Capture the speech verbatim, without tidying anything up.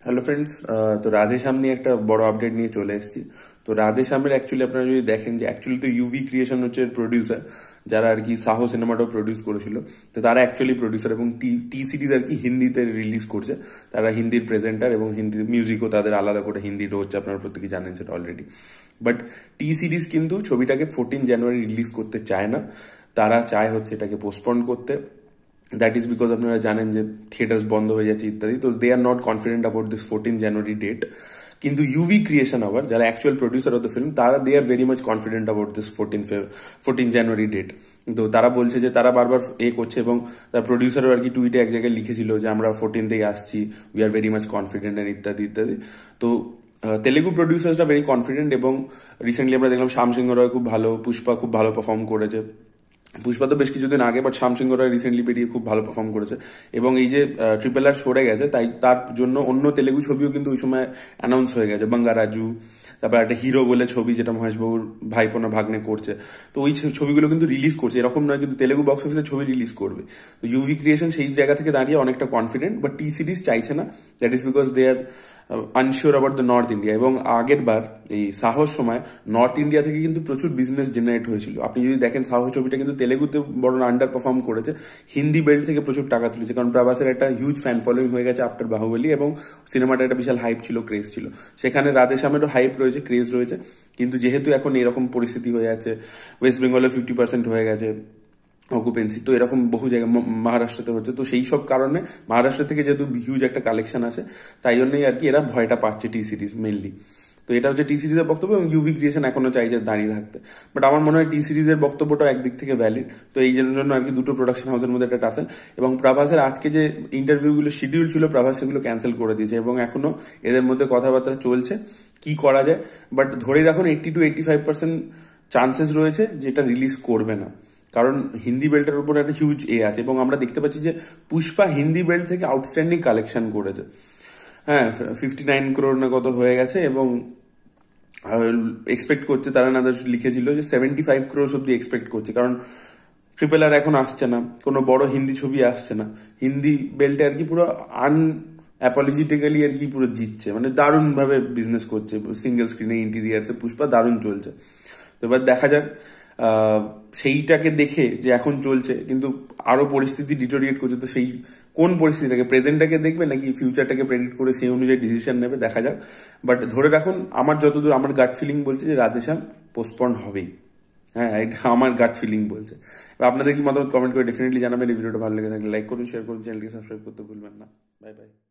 Hello friends, তো রাধেশ্যাম নিয়ে একটা বড় আপডেট নিয়ে চলে এসেছি। তো রাধেশ্যামের অ্যাকচুয়ালি আপনারা যদি দেখেন যে অ্যাকচুয়ালি তো ইউভি ক্রিয়েশন হচ্ছে প্রডিউসার, যারা আর কি সাহো সিনেমাটাও প্রডিউস করেছিল। তো তারা অ্যাকচুয়ালি প্রডিউসার এবং টি টি সিরিজ আর কি হিন্দিতে রিলিজ করছে। তারা হিন্দির প্রেজেন্টার এবং হিন্দি মিউজিকও তাদের আলাদা করে হিন্দিটা হচ্ছে, আপনারা প্রত্যেকে জানেন সেটা অলরেডি। বাট টি সিরিজ কিন্তু ছবিটাকে ফোরটিন জানুয়ারি রিলিজ করতে চায় না, তারা চায় হচ্ছে এটাকে পোস্টপন্ড করতে। দ্যাট ইজ বিকজ আপনারা জানেন যে থিয়েটার্স বন্ধ হয়ে যাচ্ছে ইত্যাদি। তো they are not confident about this fourteen January date. কিন্তু ইউভি ক্রিয়েশন আবার যারা actual producer of the film, তারা they are very much confident about this fourteen fourteen January date. তো তারা বলছে যে তারা বারবার এ করছে এবং তার প্রডিউসারও আর কি টুইটে এক জায়গায় লিখেছিল যে আমরা ফোরটিন থেকে আসছি, we are very much confident ইত্যাদি ইত্যাদি। তো তেলেগু প্রডিউসার্সরা ভেরি কনফিডেন্ট এবং রিসেন্টলি আমরা দেখলাম শ্যাম সিংহ রয় খুব ভালো, পুষ্পা খুব ভালো পারফর্ম করেছে। পুষ্পা তো বেশ কিছুদিন আগে, but Shyam Singh Roy recently বেরিয়ে খুব ভালো পারফর্ম করেছে। এবং এই যে ট্রিপল আর সরে গেছে, তাই তার জন্য অন্য তেলেগু ছবিও কিন্তু ওই সময় অ্যানাউন্স হয়ে গেছে, বাঙ্গারাজু, তারপর একটা হিরো বলে ছবি যেটা মহেশবাবুর ভাইপোনা ভাগ্নে করছে। তো ওই ছবিগুলো কিন্তু রিলিজ করছে, এরকম নয় কিন্তু তেলেগু বক্স অফিসে ছবি রিলিজ করবে। তো ইউভি ক্রিয়েশন সেই জায়গা থেকে দাঁড়িয়ে অনেকটা কনফিডেন্ট, বাট টি সিরিজ চাইছে না। That is because they are unsure about the north India. এবং আগের বার এই সাহস সময় নর্থ ইন্ডিয়া থেকে কিন্তু প্রচুর বিজনেস জেনারেট হয়েছিল। আপনি যদি দেখেন সাহস ছবিটা কিন্তু তেলেগুতে বড় আন্ডার পারফর্ম করেছে, হিন্দি বেল্ট থেকে প্রচুর টাকা তুলেছে, কারণ প্রভাসের একটা হিউজ ফ্যান ফলোইং হয়ে গেছে আফটার বাহুবলী এবং সিনেমাটা একটা বিশাল হাইপ ছিল, ক্রেজ ছিল। সেখানে রাধেশ্যামেরও হাইপ রয়েছে, ক্রেজ রয়েছে। কিন্তু যেহেতু এখন এরকম পরিস্থিতি হয়ে যাচ্ছে, ওয়েস্ট বেঙ্গলে ফিফটি পার্সেন্ট হয়ে গেছে অকুপেন্সি, তো এরকম বহু জায়গায় মহারাষ্ট্রতে হচ্ছে। তো সেই সব কারণে মহারাষ্ট্র থেকে যেহেতু হিউজ একটা কালেকশন আছে, তাই জন্যই আর কি এরা ভয়টা পাচ্ছে টি সিরিজ মেনলি। তো এটা হচ্ছে টি সিরিজের বক্তব্য এবং ইউভি ক্রিয়েশন এখনো চাইছে দাঁড়িয়ে থাকতে। বাট আমার মনে হয় টি সিরিজের বক্তব্যটা একদিক থেকে ভ্যালিড। তো এই জন্য আর কি দুটো প্রোডাকশন হাউসের মধ্যে একটা টাসেল। এবং প্রভাসের আজকে যে ইন্টারভিউগুলো শিডিউল ছিল, প্রভাস সেগুলো ক্যান্সেল করে দিয়েছে এবং এখনো এদের মধ্যে কথাবার্তা চলছে কি করা যায়। বাট ধরে রাখুন eighty two eighty five percent chances রয়েছে যেটা রিলিজ করবে না, কারণ হিন্দি বেল্টের উপর একটা হিউজ এ আছে। এবং আমরা দেখতে পাচ্ছি যে পুষ্পা হিন্দি বেল্ট থেকে আউটস্ট্যান্ডিং কালেকশন করেছে। হ্যাঁ, ফিফটি নাইন ক্রোর না কত হয়ে গেছে এবং এক্সপেক্ট করছে, তারা না লিখেছিল যে সেভেন্টি ফাইভ ক্রোর্স অব্দি এক্সপেক্ট করছে, কারণ ট্রিপল আর এখন আসছে না, কোনো বড় হিন্দি ছবি আসছে না। হিন্দি বেল্টে আর কি পুরো আন অ্যাপোলজিটিক্যালি আর কি পুরো জিতছে, মানে দারুণ ভাবে বিজনেস করছে। সিঙ্গেল স্ক্রিনে ইন্টেরিয়ার্সে পুষ্পা দারুণ চলছে। তো এবার দেখা যাক সেইটাকে দেখে যে এখন চলছে কিন্তু আরো পরিস্থিতি ডিটোরিয়েট করছে, তো সেই কোন পরিস্থিতিটাকে, প্রেজেন্টটাকে দেখবে নাকি ফিউচারটাকে প্রেডিক্ট করে সেই অনুযায়ী ডিসিশন নেবে, দেখা যাক। বাট ধরে রাখুন আমার যতদূর আমার গাট ফিলিং বলছে যে রাধেশ্যাম পোস্টপন্ড হবেই। হ্যাঁ, এটা আমার গাট ফিলিং বলছে। আপনাদের কি মতামত কমেন্ট করে ডেফিনেটলি জানাবেন। এই ভিডিওটা ভালো লেগে থাকলে লাইক করুন, শেয়ার করুন, চ্যানেলকে সাবস্ক্রাইব করতে ভুলবেন না। Bye by.